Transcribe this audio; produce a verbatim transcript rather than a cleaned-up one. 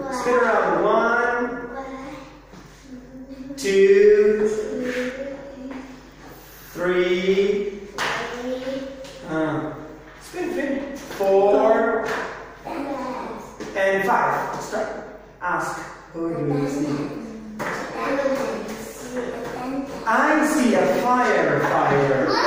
Spin around. One, two, three, uh, spin, spin, four, and five. Start. Ask, who do you see? I see a fire, fire.